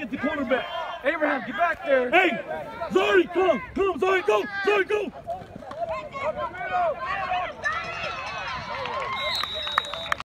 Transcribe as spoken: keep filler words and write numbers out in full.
get the quarterback. Abraham, get back there. Hey, Zari, come, come, Zari, go, Zari, go.